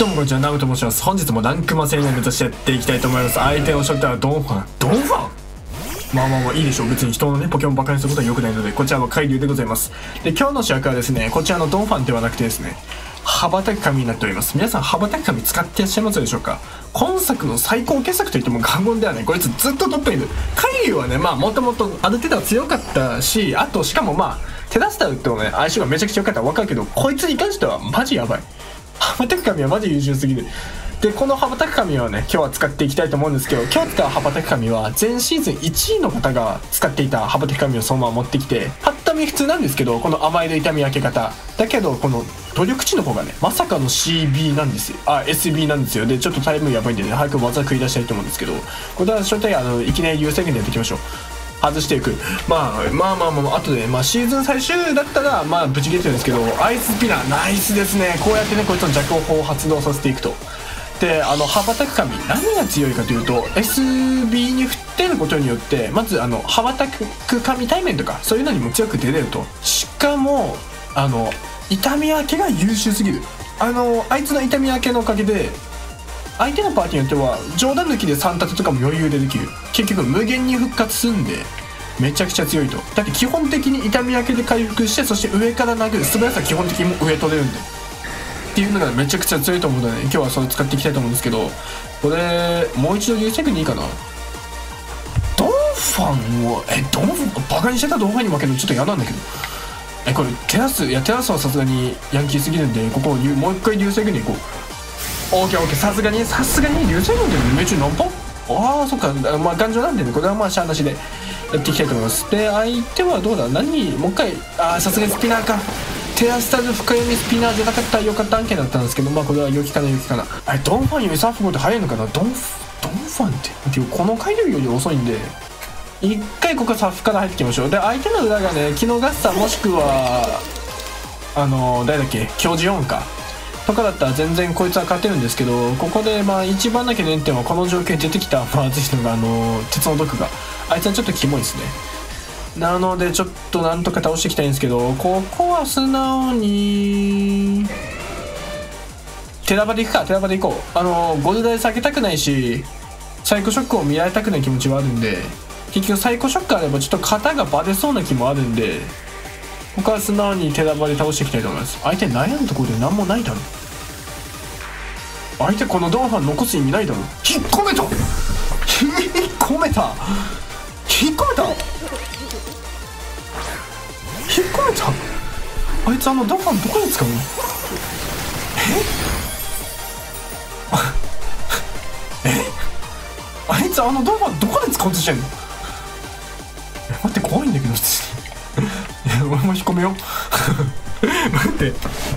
どうもこんにちは、ナムと申します。本日もランクマ戦を目指してやっていきたいと思います。相手の初手はドンファン。ドンファンまあいいでしょう。別に人のね、ポケモンバカにすることは良くないので、こちらの海流でございます。で、今日の主役はですね、こちらのドンファンではなくてですね、羽ばたく紙になっております。皆さん、羽ばたく紙使っていらっしゃいますでしょうか？今作の最高傑作といっても過言ではない。こいつずっとトップにいる。海流はね、もともとある程度は強かったし、あと、しかもテラスタルとね、相性がめちゃくちゃ良かったら分かるけど、こいつに関してはマジやばい。羽ばたく紙はマジ優秀すぎる。で、この羽ばたく紙をね、今日は使っていきたいと思うんですけど、今日使う羽ばたく紙は前シーズン1位の方が使っていた羽ばたく紙をそのまま持ってきて、ぱった見普通なんですけど、この甘いで痛み分け方だけど、この努力値の方がね、まさかの CB なんですよ。SB なんですよ。で、ちょっとタイムやばいんでね、早く技繰り出したいと思うんですけど、これは初手いきなり優先権でやっていきましょう。外していく。あとで、シーズン最終だったらブチ切れてるんですけど、アイススピナーナイスですね。こうやってね、こいつの弱砲を発動させていくと。で、羽ばたく紙何が強いかというと、 SB に振ってることによって、まず羽ばたく紙対面とかそういうのにも強く出れると。しかも痛み分けが優秀すぎる。あいつの痛み分けのおかげで相手のパーティーによっては冗談抜きで3立てとかも余裕でできる。結局無限に復活するんでめちゃくちゃ強いと。だって基本的に痛み分けで回復して、そして上から投げる素早さは基本的にも上取れるんでっていうのがめちゃくちゃ強いと思うので、今日はそれを使っていきたいと思うんですけど、これもう一度優先軍でいいかな。ドンファンをバカにしてたドンファンに負けるのちょっと嫌なんだけど、これテラスはさすがにヤンキーすぎるんで、ここもう一回流星群に行こう。オーケー、さすがに流星群で命中何本？そっか、頑丈なんでね、これはしゃあなしでやっていきたいと思います。で、相手はどうだ、もう一回、さすがにスピナーか。テラスタル深読みスピナーじゃなかったらよかった案件だったんですけど、これは良きかな。ドンファンよりサーフボーって速いのかな。ドンファンってこの回流より遅いんで、一回ここサーフから入ってきましょう。で、相手の裏がね、キノガッサもしくは誰だっけ、教授4かとかだったら全然こいつは勝てるんですけど、ここで一番だけ念点はこの状況に出てきたまずいのが鉄の毒が、あいつはちょっとキモいですね。なのでちょっとなんとか倒していきたいんですけど、ここは素直にテラバでいくか。テラバでいこう。ゴルダで下げたくないし、サイコショックを見られたくない気持ちはあるんで、結局サイコショックあればちょっと型がバレそうな気もあるんで、ここは素直にテラバで倒していきたいと思います。相手悩むところで何もないだろ。相手このドンファン残す意味ないだろ。引っ込めたあいつドンファンどこに使うの？あいつドンファンどこで使おうとしてんの？待って、怖いんだけど普通に俺も引っ込めよう待って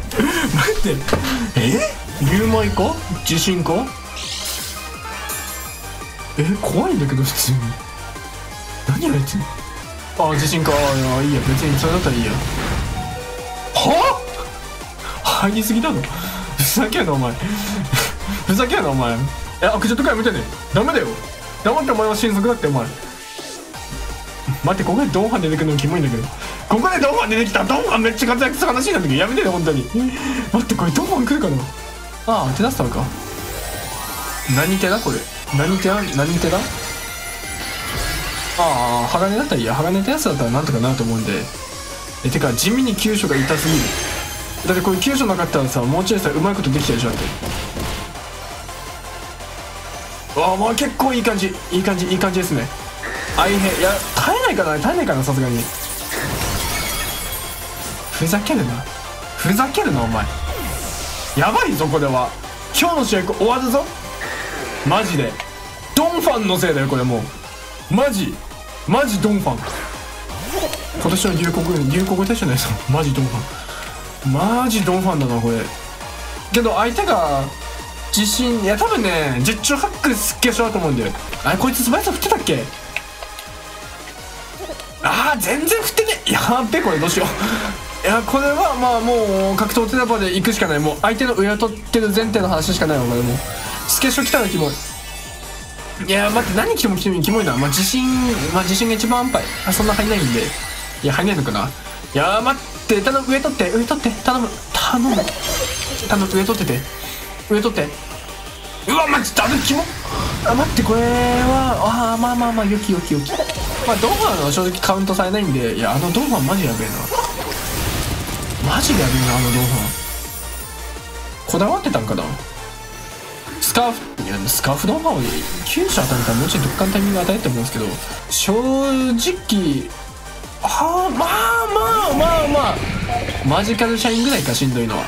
竜舞か地震か怖いんだけど普通に。何あいつ。地震か。いいや、別にそれだったらいいや。入りすぎだろ。ふざけんなお前悪女とかやめてね。ダメだよ。黙ってお前は神速だってお前。待って、ここでドンファン出てくるのキモいんだけど、ここでドンファン出てきた。ドンファンめっちゃ活躍する話なんだけどやめてね本当に待って、これドンファン来るかな。テラスタルか。何テラこれ。何テラ鋼だったらいいや。鋼テラスだったらなんとかなると思うんで。てか地味に急所が痛すぎる。だってこれ急所なかったらさ、もうちょいさうまいことできたでしょ。だって結構いい感じですね。耐えないかなさすがに。ふざけるなお前。やばいぞこれは。今日の試合終わるぞマジで。ドンファンのせいだよこれ。もうマジドンファン。今年の流行語大賞のやつマジドンファンだなこれ。けど相手が自信、多分ね実中ハックすっげえしようと思うんだよ。こいつ素早さ振ってたっけ。全然振ってね。やっべ、これどうしよう。これはもう格闘テラバで行くしかない。もう相手の上を取ってる前提の話しかないわ。これもうスケショ来たらキモい。待って、何来てもキモいな。自信が一番安牌。そんな入んないんで。入んないのかな。待って、上取って頼む上取ってて。 上取って。うわ、マジダメ、キモ。あ、待って、これは、まあ、よき。まあ、ドンファンは正直カウントされないんで、いや、ドンファンマジやべえな。マジでやべえな、ドンファン。こだわってたんかな。スカーフドンファンを9種与えたらもうちょいどっかのタイミング与えると思うんですけど、正直、まあ、マジカルシャインぐらいか、しんどいのは。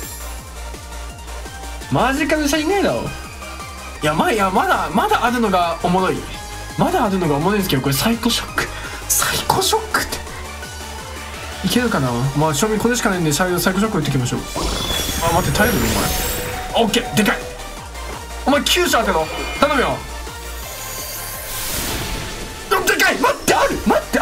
マジカルシャインぐらいだろ。いや、まだあるのがおもろい。まだあるのがおもろいんですけど、これサイコショックっていけるかな。まあ正味これしかないんでサイコショック打っていきましょう。あ、待って、耐えるのお前。オッケー、でかい。お前9種当てろ、頼むよ。でかい。待って、ある。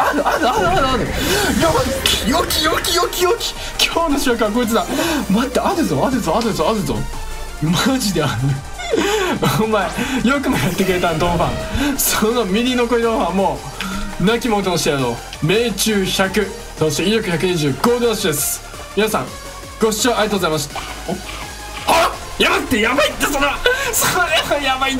やばい。よき。今日の主役はこいつだ。待って、あるぞ。マジである。お前よくもやってくれたドンファン。そのミリ残りドンファンも亡き者としてやろう。命中100、そして威力120、ゴールドラッシュです。皆さんご視聴ありがとうございました。やばいって、それはやばいって。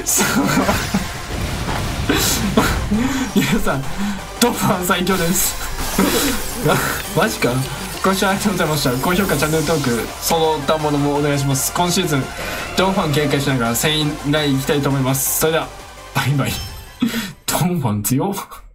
皆さんドンファン最強です。マジか。ご視聴ありがとうございました。高評価、チャンネル登録、その他ものもお願いします。今シーズンドンファン警戒しながら1000位台いきたいと思います。それではバイバイ。ドンファン強っ。